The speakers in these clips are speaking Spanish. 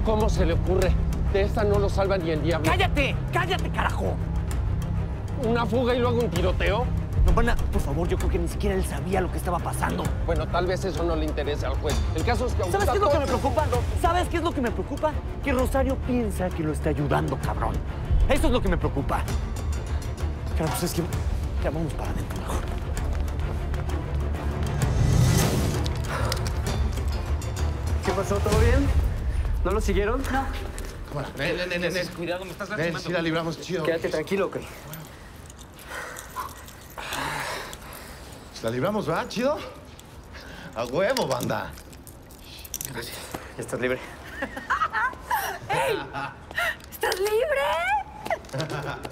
¿Cómo se le ocurre? De esta no lo salva ni el diablo. ¡Cállate! ¡Cállate, carajo! ¿Una fuga y luego un tiroteo? No, por favor, yo creo que ni siquiera él sabía lo que estaba pasando. Bueno, tal vez eso no le interese al juez. El caso es que... ¿Sabes qué es lo que me preocupa? ¿Sabes qué es lo que me preocupa? Que Rosario piensa que lo está ayudando, cabrón. Eso es lo que me preocupa. Claro, pues es que... Ya vamos para adentro mejor. ¿Qué pasó? ¿Todo bien? ¿No lo siguieron? No. Bueno, nen. Cuidado, me estás Nen, sí la libramos, chido. Quédate tranquilo, ¿ok? La libramos, ¿verdad? ¿Chido? A huevo, banda. Gracias. Ya estás libre. ¡Ey! ¿Estás libre?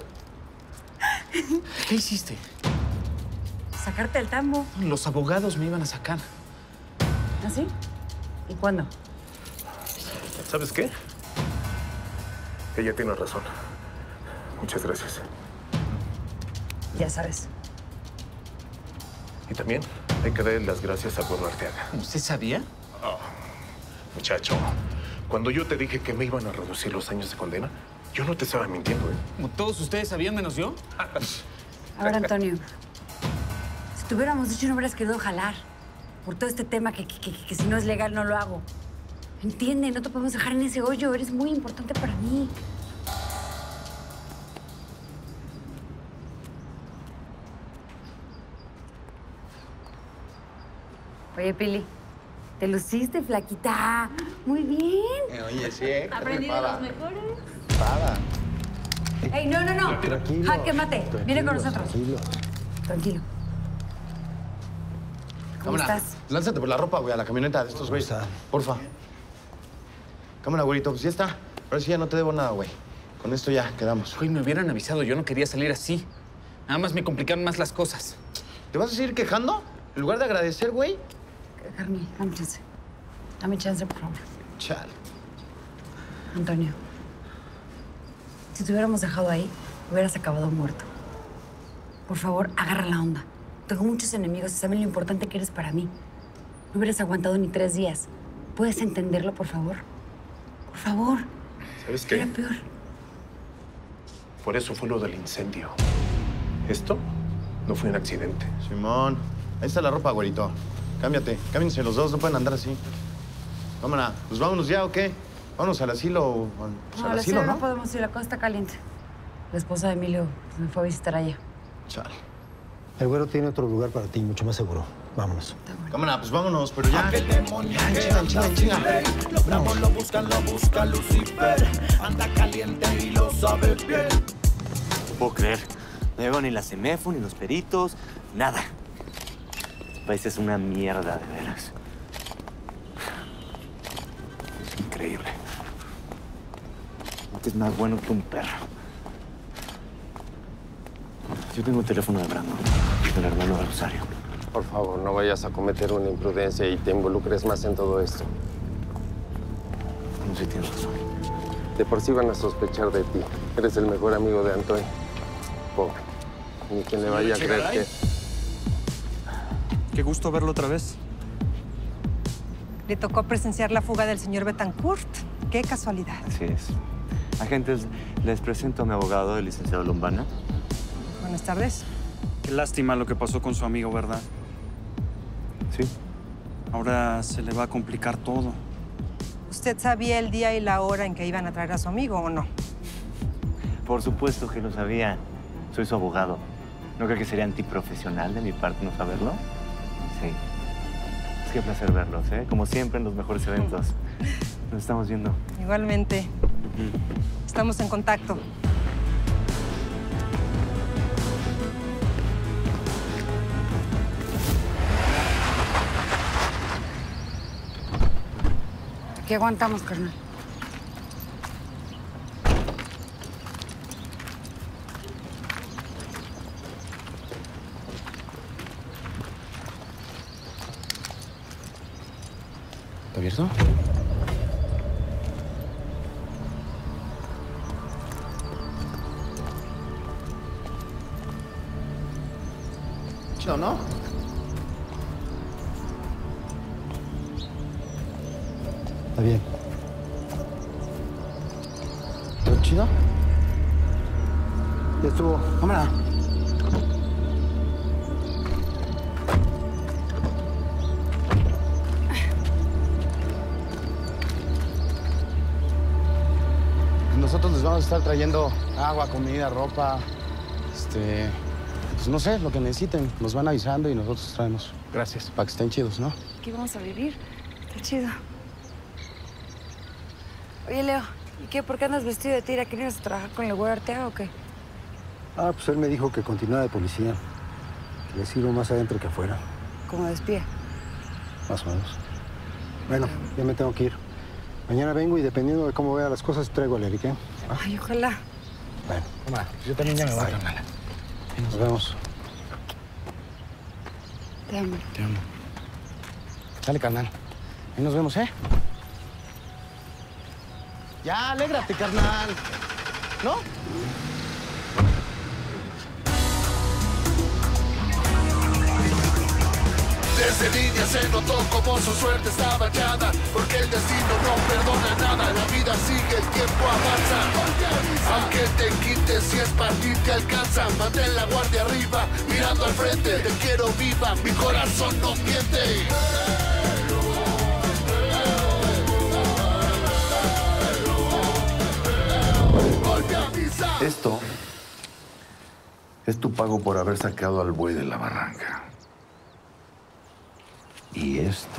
¿Qué hiciste? Sacarte el tambo. Los abogados me iban a sacar. ¿Ah, sí? ¿Y cuándo? ¿Sabes qué? Ella tiene razón. Muchas gracias. Ya sabes. Y también hay que darle las gracias a Gordo Arteaga. ¿Usted sabía? Oh, muchacho, cuando yo te dije que me iban a reducir los años de condena, yo no te estaba mintiendo, ¿eh? Como todos ustedes sabían menos yo. A ver, Antonio. Si te hubiéramos dicho, no hubieras querido jalar. Por todo este tema que si no es legal, no lo hago. Entiende, no te podemos dejar en ese hoyo. Eres muy importante para mí. Oye, Pili, te luciste, flaquita. Muy bien. Oye, sí, ¿eh? Aprendí de los mejores. Para. ¡Ey, no! Tranquilo. Jaque mate. Viene con nosotros. Tranquilo. ¿Cómo estás? Lánzate por la ropa, güey, a la camioneta de estos güeyes. Porfa. Cámara, güerito, pues ya está. Ahora sí ya no te debo nada, güey. Con esto ya quedamos. Güey, me hubieran avisado. Yo no quería salir así. Nada más me complicaron más las cosas. ¿Te vas a seguir quejando? En lugar de agradecer, güey. Carmen, dame chance. Dame chance, por favor. Chale. Antonio, si te hubiéramos dejado ahí, hubieras acabado muerto. Por favor, agarra la onda. Tengo muchos enemigos y saben lo importante que eres para mí. No hubieras aguantado ni 3 días. ¿Puedes entenderlo, por favor? Por favor. ¿Sabes qué? Era peor. Por eso fue lo del incendio. Esto no fue un accidente. Simón, ahí está la ropa, güerito. Cámbiate. Cámbiense los dos, no pueden andar así. Cámara, pues vámonos ya, ¿o qué? Vámonos al asilo. Pues No, al al asilo, asilo ¿no? no podemos ir, la cosa está caliente. La esposa de Emilio me fue a visitar allá. Chale. El güero tiene otro lugar para ti, mucho más seguro. Vámonos. Está bueno. Cámara, pues vámonos, pero ya. En chinga. Los bravos lo busca Lucifer. Anda caliente y lo sabe bien. No puedo creer. No llegaron ni la CEMEFO, ni los peritos, nada. Este país es una mierda, de veras. Es increíble. Este es más bueno que un perro. Yo tengo el teléfono de Brandon, del hermano de Rosario. Por favor, no vayas a cometer una imprudencia y te involucres más en todo esto. No sé, tienes razón. De por sí van a sospechar de ti. Eres el mejor amigo de Antonio. Pobre. Ni quien le vaya a creer que... Qué gusto verlo otra vez. Le tocó presenciar la fuga del señor Betancourt. Qué casualidad. Así es. Agentes, les presento a mi abogado, el licenciado Lombana. Buenas tardes. Qué lástima lo que pasó con su amigo, ¿verdad? Sí. Ahora se le va a complicar todo. ¿Usted sabía el día y la hora en que iban a traer a su amigo o no? Por supuesto que lo sabía. Soy su abogado. ¿No creo que sería antiprofesional de mi parte no saberlo? Sí. Es que placer verlos, ¿eh? Como siempre en los mejores eventos. Nos estamos viendo. Igualmente. Estamos en contacto. ¿Qué aguantamos, carnal? ¿Está abierto? Chido, ¿no? Está bien. ¿Chido? Ya estuvo. Cámara. Nosotros les vamos a estar trayendo agua, comida, ropa, pues no sé, lo que necesiten. Nos van avisando y nosotros traemos. Gracias. Para que estén chidos, ¿no? Aquí vamos a vivir. Está chido. Oye, Leo, ¿y qué? ¿Por qué andas vestido de tira? ¿Que vienes a trabajar con el güey Arteaga o qué? Ah, pues él me dijo que continuara de policía. Que le sirvo más adentro que afuera. Como de espía. Más o menos. Bueno, ya me tengo que ir. Mañana vengo y dependiendo de cómo vea las cosas, traigo al Eric, ¿eh? ¿Ah? Ay, ojalá. Bueno, toma. Yo también ya me voy, carnal. Nos vemos. Te amo. Te amo. Sale, carnal. Ahí nos vemos, ¿eh? Ya, alégrate, carnal. ¿No? Desde niña se notó como su suerte estaba echada, porque el destino no perdona nada, la vida sigue, el tiempo avanza. Aunque te quites si es para ti te alcanza, mantén la guardia arriba, mirando al frente, te quiero viva, mi corazón no miente. Esto es tu pago por haber sacado al buey de la barranca. Y esto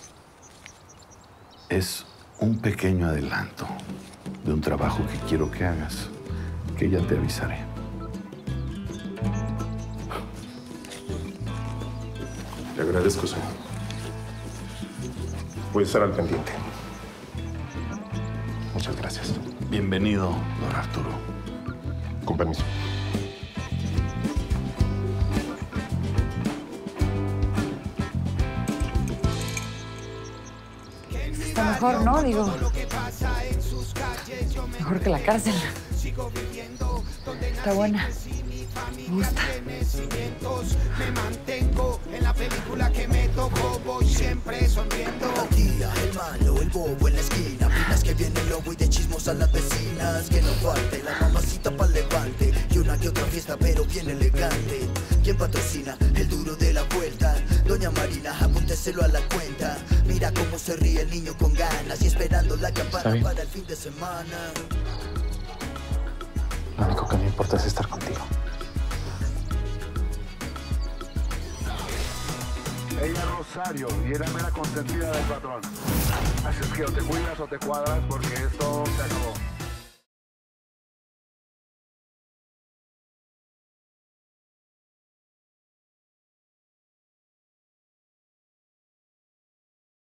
es un pequeño adelanto de un trabajo que quiero que hagas, que ya te avisaré. Le agradezco, señor. Voy a estar al pendiente. Muchas gracias. Bienvenido, don Arturo. Con permiso. Está mejor, ¿no? Digo, mejor que la cárcel. Está buena. Me gusta. Me mantengo en la película que me tocó, voy siempre sonriendo. La tía, el malo, el bobo en la esquina. Pinas que viene el lobo y de chismos a las vecinas. Que no falte la mamacita para levante. Y una que otra fiesta, pero bien elegante. ¿Quién patrocina? El duro de la vuelta. Doña Marina, apúnteselo a la cuenta. Mira cómo se ríe el niño con ganas. Y esperando la campana para el fin de semana. Lo único que me importa es estar contigo. Ella es Rosario y era mera consentida del patrón. Así es que o te cuidas o te cuadras porque esto se acabó.